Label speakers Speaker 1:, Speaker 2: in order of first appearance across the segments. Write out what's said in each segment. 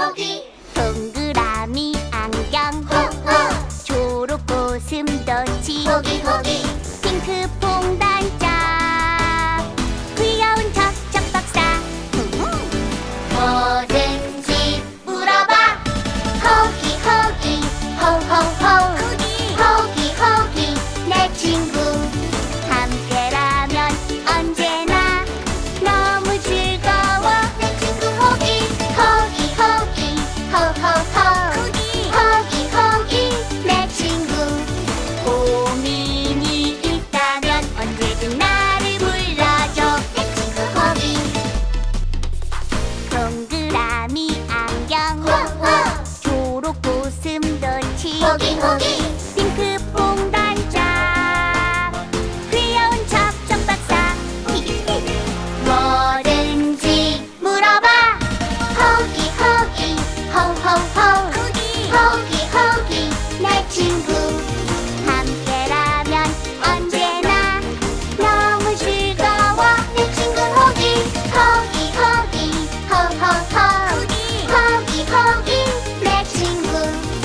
Speaker 1: 호기
Speaker 2: 동그라미 안경
Speaker 1: 호호
Speaker 2: 초록 고슴도치
Speaker 1: 호기 호기
Speaker 2: 핑크 퐁단짝 귀여운 척척 박사
Speaker 1: 뭐든지 물어봐 호기 호기 호호호 호기 호기 내 친구
Speaker 2: 함께라면 언제나 너무 즐거워
Speaker 1: 내 친구 호기 호기 호기 호호호 호기 호기 내 친구
Speaker 2: 고민이 있다면 언제든 나를 불러줘
Speaker 1: 내 친구 호기
Speaker 2: 동그라미 안경
Speaker 1: 호호
Speaker 2: 초록 고슴도치
Speaker 1: 호기 호기
Speaker 2: 핑크 퐁단짝 귀여운 척척 박사
Speaker 1: 뭐든지 물어봐 호기 호기 호호호 호기 호기 내 친구
Speaker 2: 함께라면 언제나 너무 즐거워
Speaker 1: 내 친구 호기 호기 호기 호호호 호기 호기 내 친구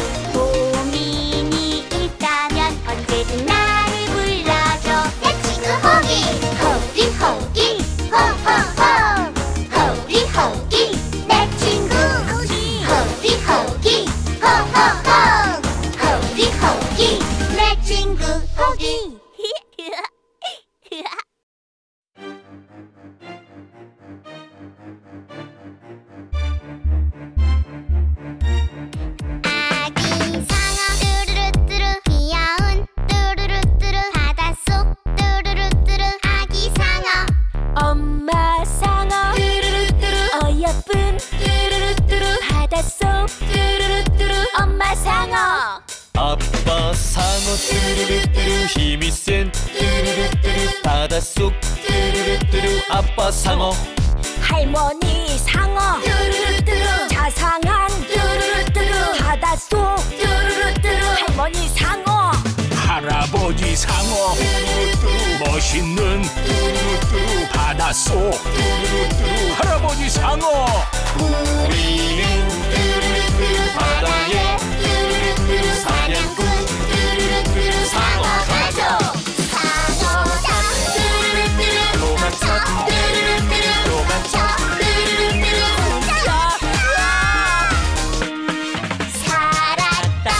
Speaker 2: 고민이 있다면 언제든 나를 불러줘
Speaker 1: 내 친구 호기 호기 호기 호호호 호기 호기 내 친구 호기 호기 호호호 호기 호기 내 친구 호기
Speaker 2: 아기 상어 뚜루루뚜루 귀여운 뚜루루뚜루 바닷속 뚜루루뚜루 아기 상어
Speaker 3: 엄마 상어 뚜루루뚜루 어여쁜 뚜루루뚜루 바닷속 뚜루루뚜루 엄마 상어
Speaker 4: 아빠 상어 뚜루루뚜루 힘이 센 뚜루루뚜루 바닷속 뚜루루뚜루 아빠 상어
Speaker 3: 할머니 상어 뚜루루뚜루 자상한 뚜루루뚜루 바닷속 뚜루루뚜루 할머니 상어
Speaker 5: 할아버지 상어 멋있는 바닷속 할아버지 상어
Speaker 4: 우리는 바다의 사냥꾼 상어 가족 로망차 로망차
Speaker 2: 살았다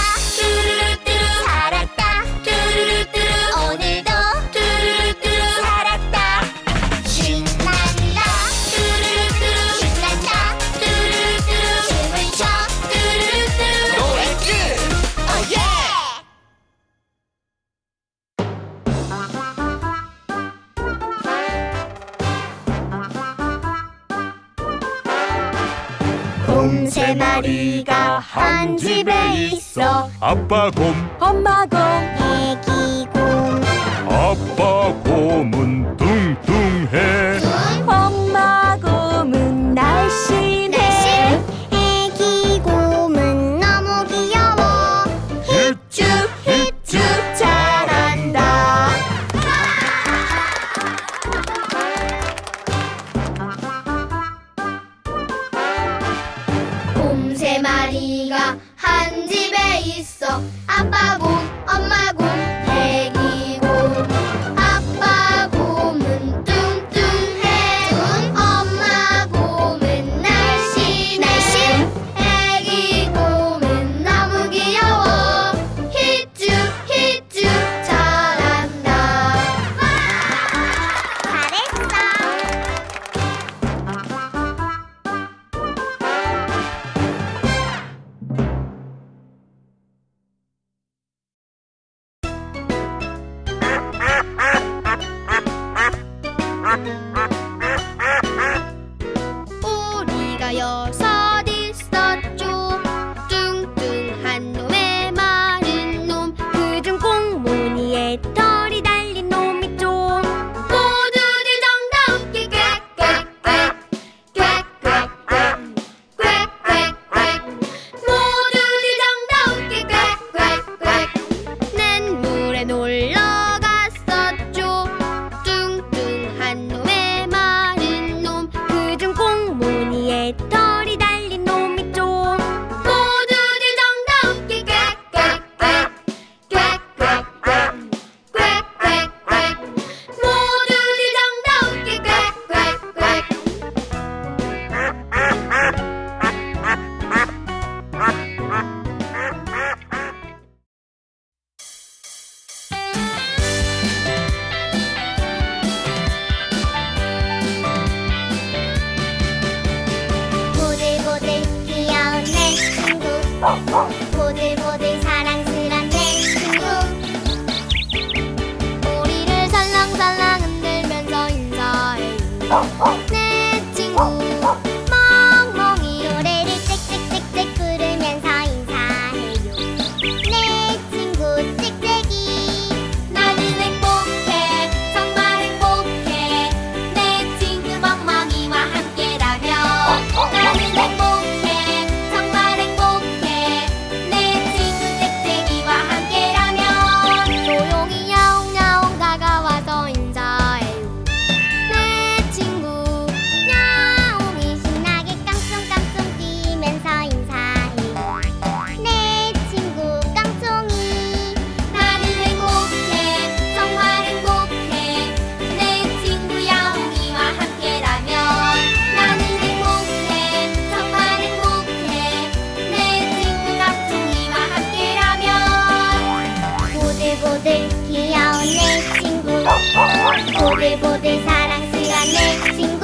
Speaker 2: 살았다 오늘도 살았다
Speaker 1: 신난다 신난다 춤을 춰
Speaker 4: 노래 끝
Speaker 1: 오예
Speaker 2: 곰 세 마리가 한 집에 있어
Speaker 5: 아빠 곰
Speaker 3: 엄마 곰
Speaker 2: 애기 곰
Speaker 5: 아빠 곰은 뚱뚱해
Speaker 3: 엄마 곰은 날씬해
Speaker 2: 애기 곰은 너무 귀여워
Speaker 5: 힙쭉 힙쭉
Speaker 3: 잘한다
Speaker 1: 곰 세 마리가 한 집에 있어 아빠 곰 엄마 곰 애기 곰 아빠 곰은 뚱뚱해 엄마 곰은 날씬해 애기 곰은 너무 귀여워 히쭈 히쭈 잘한다
Speaker 2: 잘했어
Speaker 1: 보들보들 사랑스런 내 친구.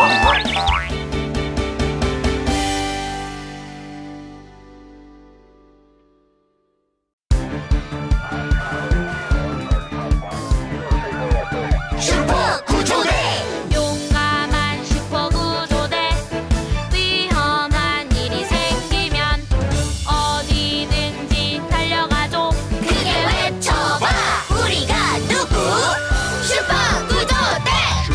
Speaker 4: 슈퍼 구조대.
Speaker 3: 용감한 슈퍼구조대. 위험한 일이 생기면 어디든지 달려가죠.
Speaker 4: 크게 외쳐봐. 우리가 누구? 슈퍼 구조대.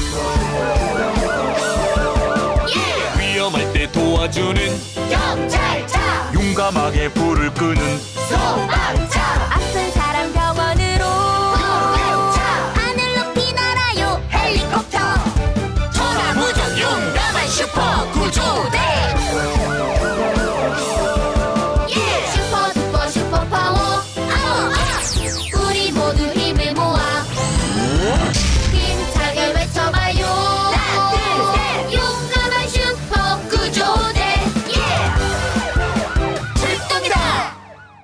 Speaker 5: 위험할 때 도와주는
Speaker 4: 경찰차.
Speaker 5: 용감하게 불을 끄는
Speaker 4: 소방차.
Speaker 3: 아픈 사람 병원으로.
Speaker 4: 하늘 높이 날아요. 헬리콥터. 천하 무적 용감한 슈퍼 구조대.
Speaker 1: 슈퍼 슈퍼 슈퍼 파워. 우리 모두 힘을 모아 힘차게 외쳐봐요.
Speaker 4: 하나, 둘, 셋.
Speaker 1: 용감한 슈퍼 구조대.
Speaker 4: 출동이다.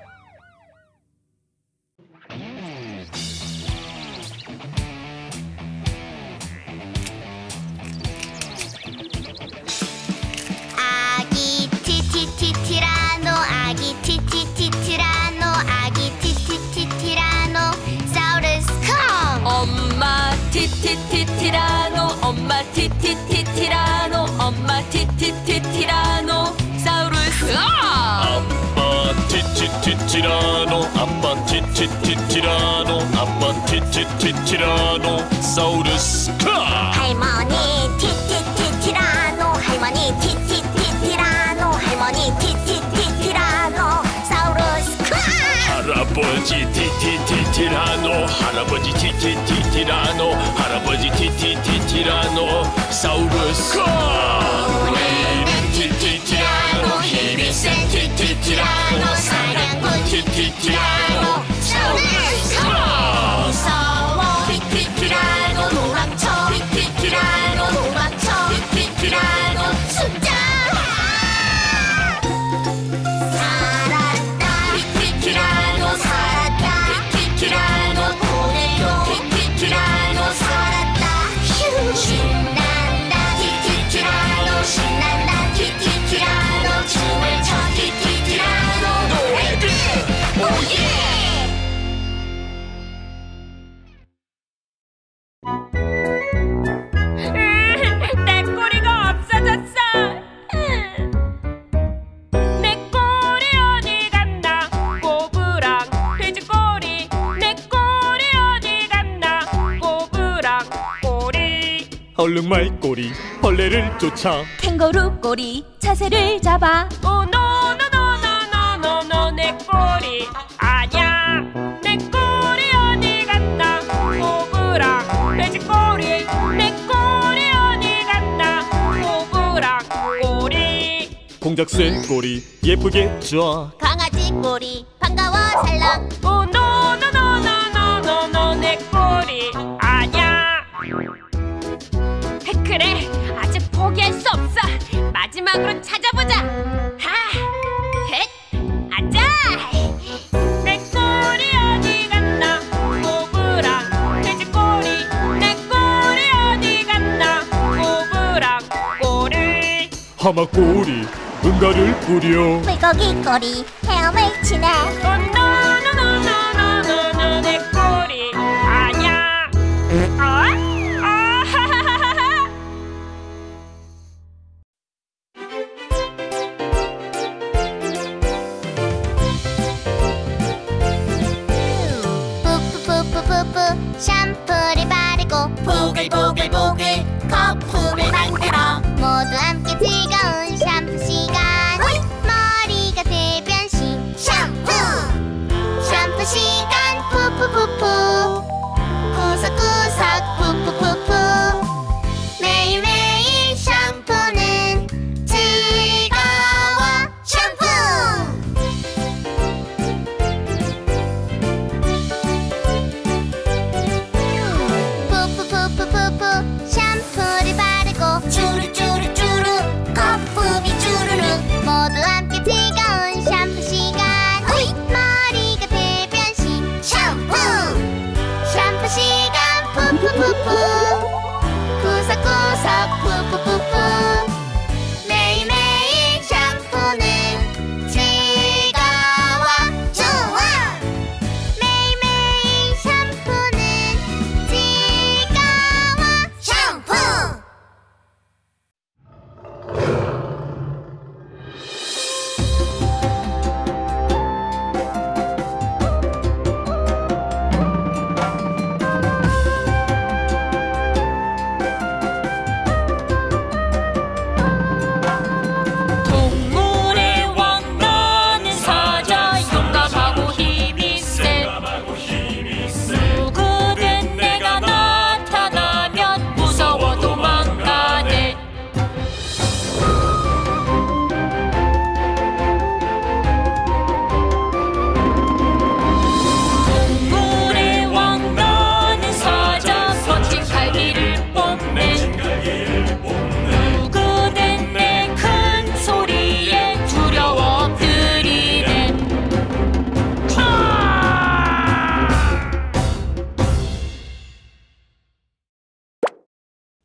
Speaker 2: 아기 티티티티라노 아기 티티티티라노 아기 티티티티라노 사우루스 컴.
Speaker 3: 엄마 티티티티라노 엄마 티티티티라노 엄마 티티티티라노 사우루스.
Speaker 5: 아빠 티티티티라노 아빠 티티티티라노 아빠 티티티티라노 사우루스 카.
Speaker 2: 할머니 티티티티라노 할머니 티티티티라노 할머니 티티티티라노 사우루스 컴.
Speaker 5: 할아버지 티티티티라노 할아버지 티티티티라노 할아버지 티티티티라노 사우루스 카. 우리는 티티티라노 힘이 센 티티티라노 사냥꾼 티티티라노 사우루스 카.
Speaker 2: 무서워
Speaker 5: 티티티라노
Speaker 2: 도망쳐
Speaker 5: 티티티라노
Speaker 2: 도망쳐
Speaker 5: 티티티라노
Speaker 2: 숨자. 살았다
Speaker 5: 티티티라노
Speaker 2: 살았다
Speaker 5: 티티티라노
Speaker 2: 오늘도
Speaker 5: 티티티라노
Speaker 2: 살았다. 휴 신난다
Speaker 5: 티티티라노
Speaker 2: 신난다
Speaker 5: 티티티라노 춤을 춰 티티티라노 노래들 오예.
Speaker 3: 내 꼬리가 없어졌어. 내 꼬리 어디 갔나? 꼬부랑 돼지꼬리. 내 꼬리 어디 갔나? 꼬부랑 꼬리.
Speaker 5: 얼른 말꼬리 벌레를 쫓아
Speaker 3: 캥거루 꼬리 자세를 잡아. 노노노노노노노노 내 꼬리 아냐. 내 꼬리 어디 갔나? 꼬부랑 돼지꼬리. 내 꼬리 어디 갔나? 꼬부랑 꼬리.
Speaker 5: 공작새 꼬리 예쁘게 쪄
Speaker 2: 강아지 꼬리 반가워 살랑.
Speaker 3: 노노노노노노노 내 꼬리 아냐. 그래 아직 포기할 수 없어. 마지막으로 찾아보자. 하, 헷, 아자. 내 꼬리 어디 갔나? 꼬부랑 돼지꼬리. 내 꼬리 어디 갔나? 꼬부랑 꼬리.
Speaker 5: 하마꼬리 응가를 뿌려
Speaker 2: 물고기 꼬리 헤엄을 치네.
Speaker 3: 노노노노노노노 내 꼬리 아냐. 아하하하하.
Speaker 2: 푸푸푸푸푸푸 샴푸를 바르고
Speaker 4: 보글보글보글 거품을 만들어.
Speaker 2: 모두 함께 즐거운 샴푸 시간. 머리가 될 변신 샴푸. 샴푸 시간 푸푸푸푸 구석구석 푸푸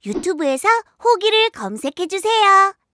Speaker 2: 유튜브에서 호기를 검색해주세요.